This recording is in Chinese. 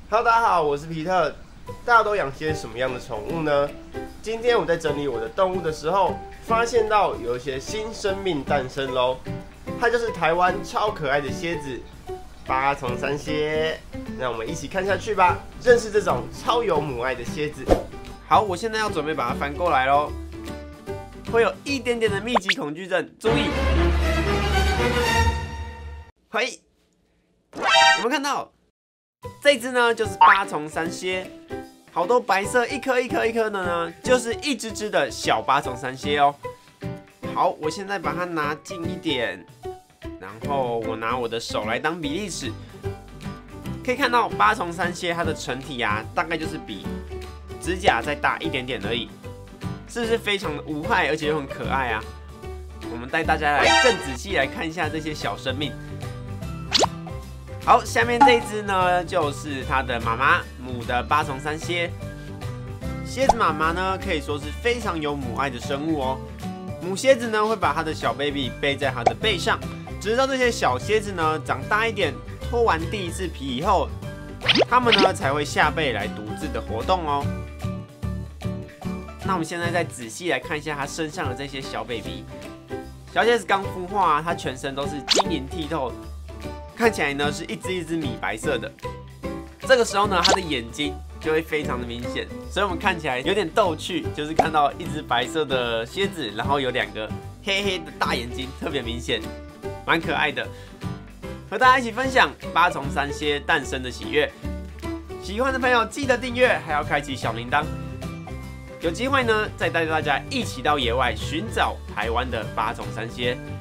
Hello， 大家好，我是皮特。大家都养些什么样的宠物呢？今天我在整理我的动物的时候，发现到有一些新生命诞生喽。它就是台湾超可爱的蝎子——八重山蝎。让我们一起看下去吧，认识这种超有母爱的蝎子。 好，我现在要准备把它翻过来喽。会有一点点的密集恐惧症，注意。嘿，有没有看到？这只呢就是八重山蝎，好多白色一颗一颗一颗的呢，就是一只只的小八重山蝎哦。好，我现在把它拿近一点，然后我拿我的手来当比例尺，可以看到八重山蝎它的成体啊，大概就是比指甲再大一点点而已，是不是非常的无害，而且又很可爱啊？我们带大家来更仔细来看一下这些小生命。好，下面这一只呢，就是它的妈妈，母的八重山蝎。蝎子妈妈呢，可以说是非常有母爱的生物哦。母蝎子呢，会把它的小 baby 背在它的背上，直到这些小蝎子呢长大一点，脱完第一次皮以后，它们呢才会下背来独自的活动哦。那我们现在再仔细来看一下它身上的这些小 baby。小蝎子刚孵化啊，它全身都是晶莹剔透。看起来呢是一只一只米白色的，这个时候呢，它的眼睛就会非常的明显，所以我们看起来有点逗趣，就是看到一只白色的蝎子，然后有两个黑黑的大眼睛，特别明显，蛮可爱的。和大家一起分享八重山蝎诞生的喜悦，喜欢的朋友记得订阅，还要开启小铃铛。有机会呢，再带大家一起到野外寻找台湾的八重山蝎。